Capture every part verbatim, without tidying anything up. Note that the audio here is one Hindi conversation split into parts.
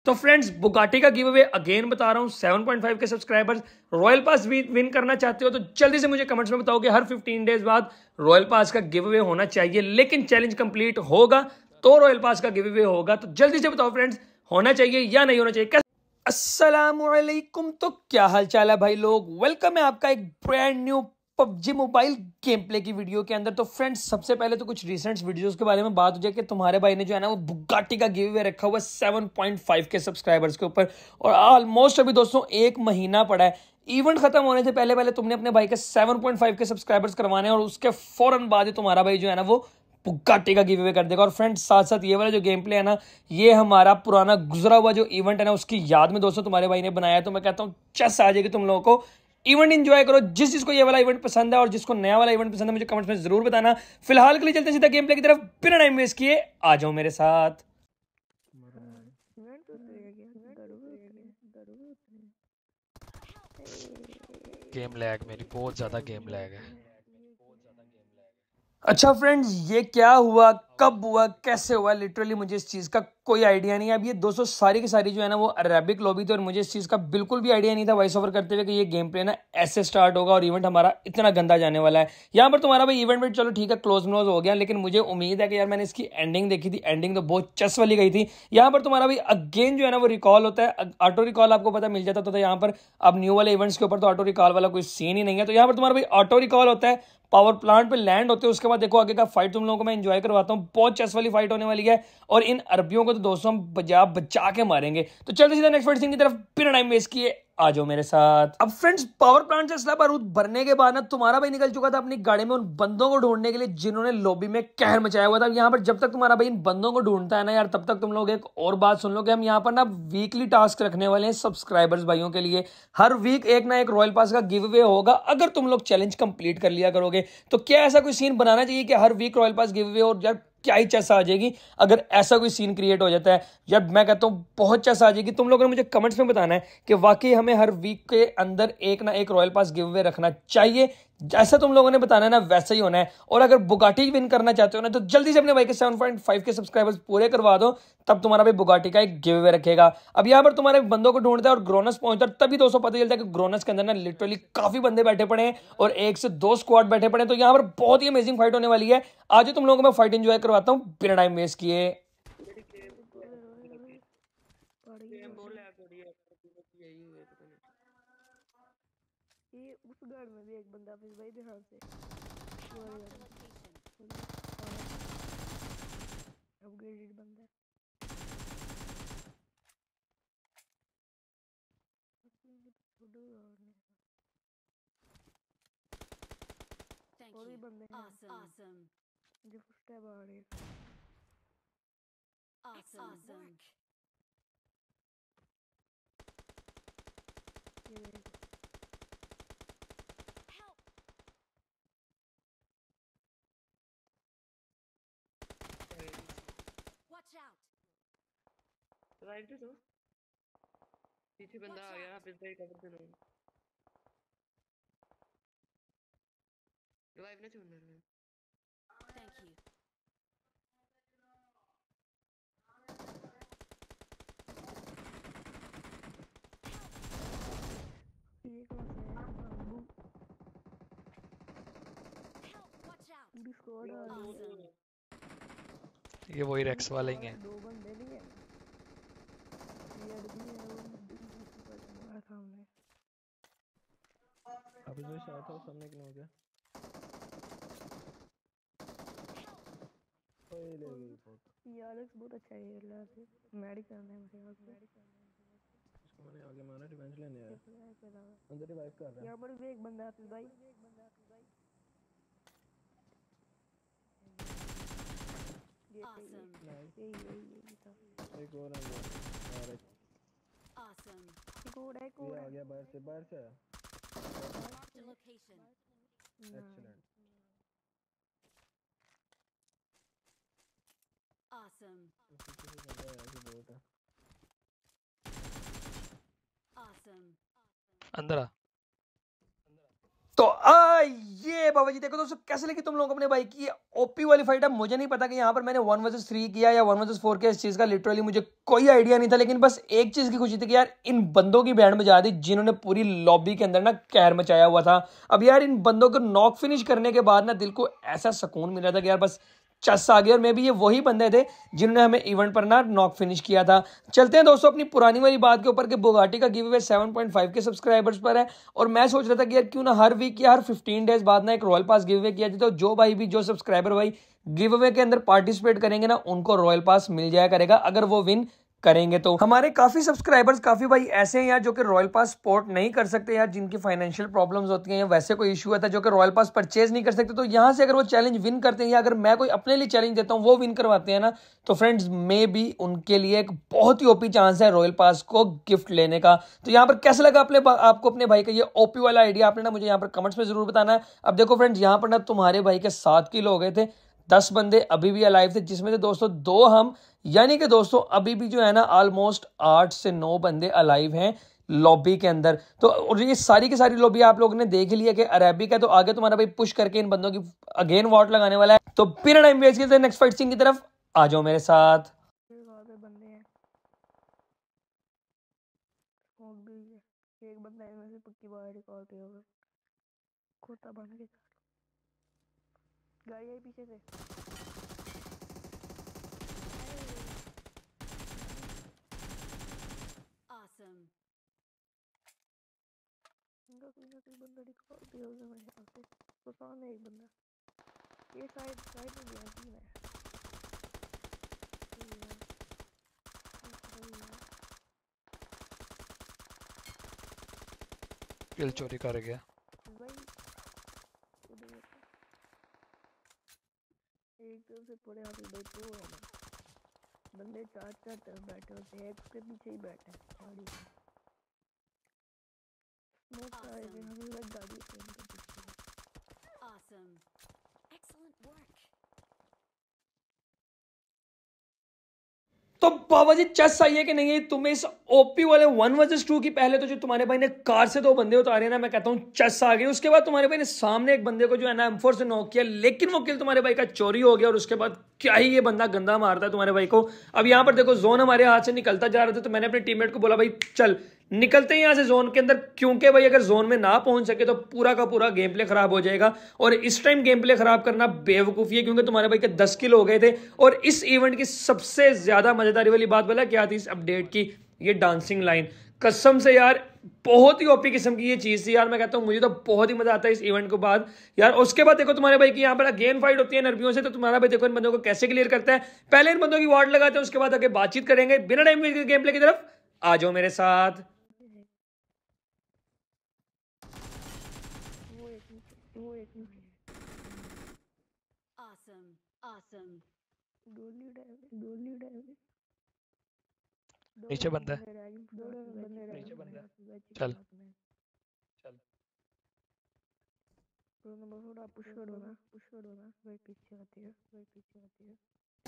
तो फ्रेंड्स बुगाटी का गिव अवे अगेन बता रहा हूँ। सेवन पॉइंट फाइव के सब्सक्राइबर्स रॉयल पास विन करना चाहते हो तो जल्दी से मुझे कमेंट्स में बताओ कि हर फिफ्टीन डेज बाद रॉयल पास का गिव अवे होना चाहिए, लेकिन चैलेंज कंप्लीट होगा तो रॉयल पास का गिव अवे होगा। तो जल्दी से बताओ फ्रेंड्स, होना चाहिए या नहीं होना चाहिए। अस्सलामुअलैकुम। तो क्या हाल चाल है भाई लोग, वेलकम है आपका एक brand new PUBG mobile game play की वीडियो के अंदर। तो फ्रेंड्स सबसे पहले तो कुछ रिसेंट वीडियोस के बारे में बात हो जाए कि तुम्हारे भाई ने जो है ना वो बुगाटी का गिव अवे रखा हुआ है सेवन पॉइंट फाइव के सब्सक्राइबर्स के ऊपर, और ऑलमोस्ट अभी दोस्तों एक महीना पड़ा है इवेंट खत्म होने से पहले पहले तुमने अपने भाई के सेवन पॉइंट फाइव के सब्सक्राइबर्स करवाने हैं, और उसके फौरन बाद ही तुम्हारा भाई जो है ना वो बुगाटी का गिव अवे कर देगा। और फ्रेंड्स साथ साथ ये वाला जो गेम प्ले है ना, ये हमारा पुराना गुजरा हुआ जो इवेंट है ना उसकी याद में दोस्तों तुम्हारे भाई ने बनाया है। तो मैं कहता हूँ चस आ जाएगी तुम लोगों को, इवेंट एंजॉय करो। जिस जिसको ये वाला इवेंट पसंद है और जिसको नया वाला इवेंट पसंद है मुझे कमेंट्स में जरूर बताना। फिलहाल के लिए चलते सीधा गेम प्ले की तरफ, बिना टाइम वेस्ट किए आ जाओ मेरे साथ। गेम लैग, मेरी बहुत ज्यादा गेम लैग है। अच्छा फ्रेंड्स, ये क्या हुआ, कब हुआ, कैसे हुआ, लिटरली मुझे इस चीज़ का कोई आइडिया नहीं है। अब ये दोस्तों सारी की सारी जो है ना वो अरेबिक लॉबी थी, और मुझे इस चीज़ का बिल्कुल भी आइडिया नहीं था वॉइस ओवर करते हुए कि ये गेम प्ले ना ऐसे स्टार्ट होगा और इवेंट हमारा इतना गंदा जाने वाला है। यहाँ पर तुम्हारा भाई इवेंट में चलो ठीक है क्लोज क्लोज हो गया, लेकिन मुझे उम्मीद है कि यार मैंने इसकी एंडिंग देखी थी, एंडिंग तो बहुत चस वाली गई थी। यहाँ पर तुम्हारा भाई अगेन जो है ना वो रिकॉल होता है, ऑटो रिकॉल आपको पता मिल जाता था। यहाँ पर अब न्यू वाले इवेंट्स के ऊपर तो ऑटो रिकॉल वाला कोई सीन ही नहीं है। तो यहाँ पर तुम्हारा भाई ऑटो रिकॉल होता है, पावर प्लांट पे लैंड होते हैं, उसके बाद देखो आगे का फाइट तुम लोगों को मैं एंजॉय करवाता हूँ। बहुत चेस वाली फाइट होने वाली है, और इन अरबियों को तो दोस्तों हम बजा बचा के मारेंगे। तो चलते सीधा नेक्स्ट फाइट सीन की तरफ, बिना टाइम वेस्ट किए आ जाओ मेरे साथ। अब फ्रेंड्स पावर प्लांट से असला बारूद भरने के बाद ना तुम्हारा भाई निकल चुका था अपनी गाड़ी में उन बंदों को ढूंढने के लिए जिन्होंने लॉबी में कहर मचाया हुआ था। यहाँ पर जब तक तुम्हारा भाई इन बंदों को ढूंढता है ना यार, तब तक तुम लोग एक और बात सुन लो कि हम यहाँ पर ना वीकली टास्क रखने वाले हैं सब्सक्राइबर्स भाइयों के लिए। हर वीक एक ना एक रॉयल पास का गिव अवे होगा अगर तुम लोग चैलेंज कंप्लीट कर लिया करोगे। तो क्या ऐसा कोई सीन बनाना चाहिए कि हर week royal pass give away, और यार क्या ही चैसा आ जाएगी अगर ऐसा कोई सीन क्रिएट हो जाता है। यार मैं कहता हूँ बहुत चैसा आ जाएगी। तुम लोगों ने मुझे कमेंट्स में बताना है कि वाकई हमें हर वीक के अंदर एक ना एक रॉयल पास गिव अवे रखना चाहिए। जैसा तुम लोगों ने बताना है ना वैसा ही होना है। और अगर बुगाटी विन करना चाहते हो ना तो जल्दी से अपने भाई के सेवन पॉइंट फाइव के सब्सक्राइबर्स पूरे करवा दो, तब तुम्हारा भाई बुगाटी का एक गिव अवे रखेगा। अब यहाँ पर तुम्हारे बंदों को ढूंढता है और ग्रोनस पहुंचता है, तभी दोस्तों पता चलता है कि ग्रोनस के अंदर ना लिटरली काफी बंदे बैठे पड़े हैं और एक से दो स्क्वाड बैठे पड़े हैं। तो यहाँ पर बहुत ही अमेजिंग फाइट होने वाली है। आज तुम लोगों को मैं फाइट एंजॉय करवाता हूँ बिना टाइम वेस्ट किए। ये उस घर में भी एक बंदा फिर भाई ध्यान से अपग्रेडेड बंदा और भी बंदे हैं जो फर्स्ट टाइम आ रहे हैं। ये देखो राइट पे तो पीछे बंदा आ गया, फिर से कवर कर लो। रिवाइव ना छोड़ना है। ये कौन सा है बाबू, पूरी स्क्वाड आ रही है। ये वही रेक्स वाले ही हैं। दो बंदे नहीं है, ये आदमी है वो हमारा सामने। अभी जो शायद था सामने क्यों हो गया? ओए ले गई बहुत। ये एलेक्स बहुत अच्छा है, अल्लाह से मेडिकल है मेरे पास मेडिकल है। इसको मैंने आगे मारा, रिवेंज लेने आया अंदर रिवाइव कर रहा है। यहां पर भी एक बंदा है भाई, ये ये ये ये था। एक और आ गया और एक एक और है, एक और ये आ गया बाहर से, बाहर से आया। एक्सीलेंट। अंदर आ। तो आ ये बाबा जी देखो दोस्तों कैसे लगी तुम लोगों को अपने भाई की ओपी वाली फाइट। अब मुझे नहीं पता कि यहाँ पर मैंने वन वर्सेस थ्री किया या वन वर्सेस फोर किया, इस चीज का लिटरली मुझे कोई आइडिया नहीं था। लेकिन बस एक चीज की खुशी थी कि यार इन बंदों की बैंड बजा दी जिन्होंने पूरी लॉबी के अंदर ना कहर मचाया हुआ था। अब यार इन बंदों को नॉक फिनिश करने के बाद ना दिल को ऐसा सुकून मिल रहा था कि यार बस चस आ गया। और मे भी ये वही बंदे थे जिन्होंने हमें इवेंट पर ना नॉक फिनिश किया था। चलते हैं दोस्तों अपनी पुरानी वाली बात के ऊपर कि बुगाटी का give away seven point five के सब्सक्राइबर्स पर है। और मैं सोच रहा था कि यार क्यों ना हर वीक या हर फिफ्टीन डेज बाद ना एक रॉयल पास गिव अवे किया जाए। तो जो भाई भी जो सब्सक्राइबर भाई गिव अवे के अंदर पार्टिसिपेट करेंगे ना उनको रॉयल पास मिल जाया करेगा अगर वो विन करेंगे। तो हमारे काफी सब्सक्राइबर्स काफी भाई ऐसे हैं यार जो कि रॉयल पास सपोर्ट नहीं कर सकते यार, जिनकी फाइनेंशियल प्रॉब्लम्स होती हैं या वैसे कोई इशू आता है जो कि रॉयल पास परचेज नहीं कर सकते। तो यहां से अगर वो चैलेंज विन करते हैं या अगर मैं कोई अपने लिए चैलेंज देता हूं वो विन करवाते हैं ना, तो फ्रेंड्स मे भी उनके लिए एक बहुत ही ओपी चांस है रॉयल पास को गिफ्ट लेने का। तो यहाँ पर कैसा लगा अपने आपको अपने भाई का ये ओपी वाला आइडिया, आपने ना मुझे यहाँ पर कमेंट्स में जरूर बताना है। अब देखो फ्रेंड्स यहाँ पर ना तुम्हारे भाई के सात किलो हो गए थे, दस बंदे अभी भी अलाइव थे जिसमें से दोस्तों दो हम, यानी कि दोस्तों अभी भी जो है ना ऑलमोस्ट आठ से नौ बंदे अलाइव हैं लॉबी के अंदर। तो और ये सारी की सारी लॉबी आप लोगों ने देख लिया कि अरेबिक है। तो आगे तुम्हारा भाई पुश करके इन बंदों की अगेन वॉट लगाने वाला है। तो बिना टाइम वेस्ट किए नेक्स्ट फाइट सीन की तरफ आ जाओ मेरे साथ। वहाँ पे बंदे हैं, स्मोक भी है, एक बंदा इनमें से पक्की बाहर रिकॉर्ड पे होगा, खोता बन के गाड़ी आई पीछे से। Awesome. इनका कोई ना कोई बंदा रिकॉर्ड पे होगा मेरे यहाँ पे। तो सामने एक बंदा, ये साइड साइड में गया सीन है। किल चोरी कर गया। एक तरफ से पूरे हाथ भाई तो है ना, बंदे चार चार तरफ बैठे होते हैं, एक उसके पीछे ही बैठे हैं गाड़ी में। स्मोक आएगा हमें लग गाड़ी से इनके पीछे। Awesome. Excellent work. तो बाबा जी चस आई है कि नहीं तुम्हें इस ओपी वाले वन वर्सेस टू की? पहले तो जो तुम्हारे भाई ने कार से दो बंदे उतारे ना, मैं कहता हूँ चस आ गई। उसके बाद तुम्हारे भाई ने सामने एक बंदे को जो है ना एम फोर से नॉक किया, लेकिन वो किल तुम्हारे भाई का चोरी हो गया। और उसके बाद क्या ही ये बंदा गंदा मारता है तुम्हारे भाई को। अब यहाँ पर देखो जोन हमारे हाथ से निकलता जा रहा था, तो मैंने अपने टीममेट को बोला भाई चल निकलते हैं यहाँ से जोन के अंदर, क्योंकि भाई अगर जोन में ना पहुंच सके तो पूरा का पूरा गेम प्ले खराब हो जाएगा। और इस टाइम गेम प्ले खराब करना बेवकूफी है क्योंकि तुम्हारे भाई के दस किल हो गए थे। और इस इवेंट की सबसे ज्यादा मजेदारी वाली बात बोला क्या थी इस अपडेट की, ये डांसिंग लाइन। कसम से यार बहुत ही ओपी किस्म की ये चीज थी यार। मैं कहता हूँ मुझे तो बहुत ही मजा आता है इस इवेंट के बाद यार। उसके बाद देखो तुम्हारे भाई की यहाँ पर अगेन फाइट होती है नरबियों से। तो तुम्हारा भाई देखो इन बंदों को कैसे क्लियर करता है। पहले इन बंदों की वार्ड लगाते हैं, उसके बाद आगे बातचीत करेंगे। बिना टाइम वेस्ट गेम प्ले की तरफ आ जाओ मेरे साथ। वो एक वो एक Awesome. Awesome. गोली डैमेज गोली डैमेज नीचे बंदा है। दो बंदे रह नीचे गए। बंदा है। चल चल तो नंबर थोड़ा पुश करो ना, पुश करो ना, भाई पीछे आती है, भाई पीछे आती है।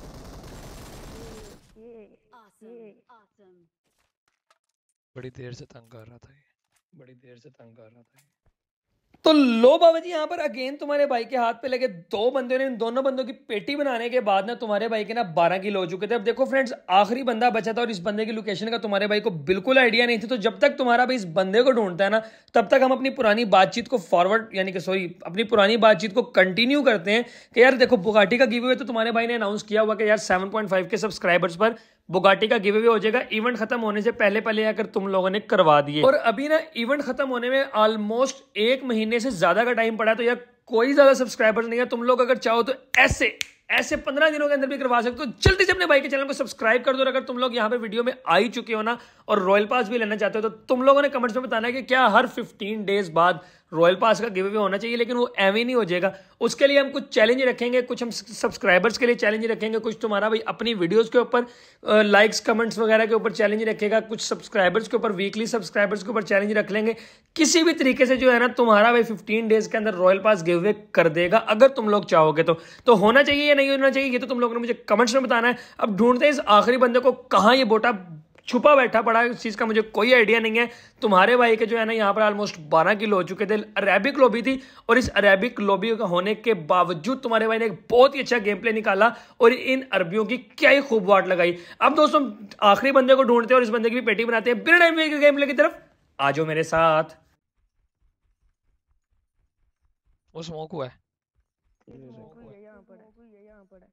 ये Awesome. ये Awesome. बड़ी देर से तंग कर रहा था ये, बड़ी देर से तंग कर रहा था ये। तो लो बाबा जी यहाँ पर अगेन तुम्हारे भाई के हाथ पे लगे दो बंदे ने। इन दोनों बंदों की पेटी बनाने के बाद ना तुम्हारे भाई के ना बारह किल हो चुके थे। अब देखो फ्रेंड्स आखिरी बंदा बचा था और इस बंदे की लोकेशन का तुम्हारे भाई को बिल्कुल आइडिया नहीं थी। तो जब तक तुम्हारा भाई इस बंदे को ढूंढता है ना तब तक हम अपनी पुरानी बातचीत को फॉरवर्ड यानी कि सॉरी अपनी पुरानी बातचीत को कंटिन्यू करते हैं कि यार देखो बुगाटी का गिव अवे तो तुम्हारे भाई ने अनाउंस किया हुआ कि यार सेवन पॉइंट फाइव के सब्सक्राइबर्स पर बुगाटी का गिव अवे हो जाएगा। इवेंट खत्म होने से पहले पहले अगर तुम लोगों ने करवा दिए। और अभी ना इवेंट खत्म होने में ऑलमोस्ट एक महीने से ज्यादा का टाइम पड़ा। तो यार कोई ज्यादा सब्सक्राइबर्स नहीं है। तुम लोग अगर चाहो तो ऐसे ऐसे पंद्रह दिनों के अंदर भी करवा सकते हो। जल्दी से अपने भाई के चैनल को सब्सक्राइब कर दो। और अगर तुम लोग यहाँ पे वीडियो में आ ही चुके हो ना और रॉयल पास भी लेना चाहते हो तो तुम लोगों ने कमेंट्स में बताना है कि क्या हर फिफ्टीन डेज बाद रॉयल पास का गिव अवे होना चाहिए। लेकिन वो एवं नहीं हो जाएगा। उसके लिए हम कुछ चैलेंज रखेंगे, कुछ हम सब्सक्राइबर्स के लिए चैलेंज रखेंगे, कुछ तुम्हारा भाई अपनी वीडियोस के ऊपर लाइक्स कमेंट्स वगैरह के ऊपर चैलेंज रखेगा, कुछ सब्सक्राइबर्स के ऊपर वीकली सब्सक्राइबर्स के ऊपर चैलेंज रख लेंगे। किसी भी तरीके से जो है ना तुम्हारा भाई फिफ्टीन डेज के अंदर रॉयल पास गिव अवे कर देगा अगर तुम लोग चाहोगे तो। तो होना चाहिए या नहीं होना चाहिए ये तो तुम लोगों ने मुझे कमेंट्स में बताना है। अब ढूंढते हैं इस आखिरी बंदे को, कहाँ ये बोटा छुपा बैठा पड़ा है, इस चीज़ का मुझे कोई आइडिया नहीं है। तुम्हारे भाई के जो है ना यहाँ पर ऑलमोस्ट बारह किलो हो चुके थे। अरेबिक लॉबी थी और इस अरेबिक लॉबी का होने के बावजूद तुम्हारे भाई ने एक बहुत ही अच्छा गेम प्ले निकाला और इन अरबियों की क्या ही खूब वाट लगाई। अब दोस्तों आखिरी बंदे को ढूंढते हैं और इस बंदे की भी पेटी बनाते हैं। बिना टाइम वेस्ट के गेम प्ले की तरफ आ जाओ मेरे साथ। वो स्मोक हुआ है। ये यहाँ पर है, ये यहाँ पर है।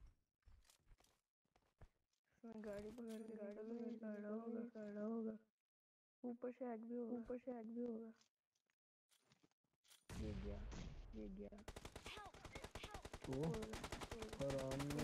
गाड़ी पकड़ के गाड़ी में खड़ा होगा, खड़ा होगा। ऊपर से हैक भी होगा, ऊपर से हैक भी होगा। ये गया, ये गया। ओ हराम ने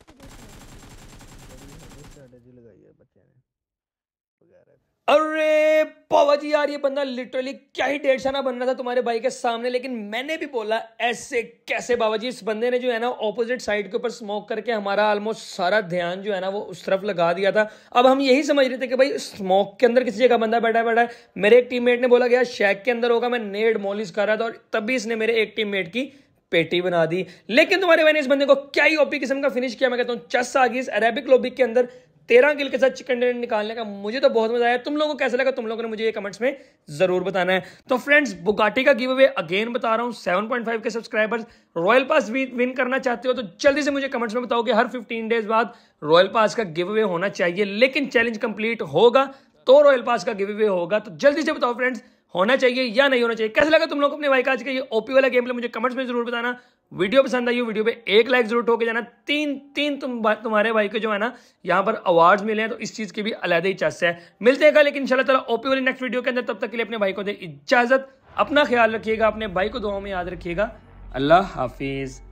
बड़ी स्ट्रेटजी लगाई है बच्चे ने वगैरह। अरे बाबा जी यार, ये बंदा लिटरली क्या ही डेढ़ शाना बन रहा था तुम्हारे भाई के सामने, लेकिन मैंने भी बोला ऐसे कैसे बाबा जी। इस बंदे ने जो है ना ऑपोजिट साइड के ऊपर स्मोक करके हमारा ऑलमोस्ट सारा ध्यान जो है ना वो उस तरफ लगा दिया था। अब हम यही समझ रहे थे कि भाई स्मोक के अंदर किसी जगह बंदा बैठा बैठा है। मेरे एक टीममेट ने बोला गया शैक के अंदर होगा, मैं नेड मॉलिस कर रहा था और तभी इसने मेरे एक टीममेट की पेटी बना दी। लेकिन तुम्हारे भाई ने इस बंदे को क्या ही ओपी किस्म का फिनिश किया। मैं कहता हूँ चस आ गई इस अरेबिक लॉबी के अंदर तेरह किल के साथ चिकन डिनर निकालने का। मुझे तो बहुत मजा आया। तुम लोगों को कैसा लगा तुम लोगों ने मुझे ये कमेंट्स में जरूर बताना है। तो फ्रेंड्स बुगाटी का गिव अवे अगेन बता रहा हूँ, सेवन पॉइंट फाइव के सब्सक्राइबर्स रॉयल पास विन करना चाहते हो तो जल्दी से मुझे कमेंट्स में बताओ कि हर फिफ्टीन डेज बाद रॉयल पास का गिव अवे होना चाहिए। लेकिन चैलेंज कंप्लीट होगा तो रॉयल पास का गिव अवे होगा। तो जल्दी से बताओ फ्रेंड्स होना चाहिए या नहीं होना चाहिए। कैसा लगा तुम लोग अपने भाई का आज का ये ओपी वाला गेम प्ले मुझे कमेंट्स में जरूर बताना। वीडियो पसंद आई हो वीडियो पे एक लाइक जरूर ठोके जाना। तीन तीन तुम तुम्हारे भाई के जो है ना यहाँ पर अवार्ड्स मिले हैं तो इस चीज की भी अलग ही चस्स है। मिलते हैं कल लेकिन इंशाल्लाह ताला ओपी वाली नेक्स्ट वीडियो के अंदर। तब तक के लिए अपने भाई को दे इजाजत। अपना ख्याल रखिएगा, अपने भाई को दुआओं में याद रखिएगा। अल्लाह हाफिज।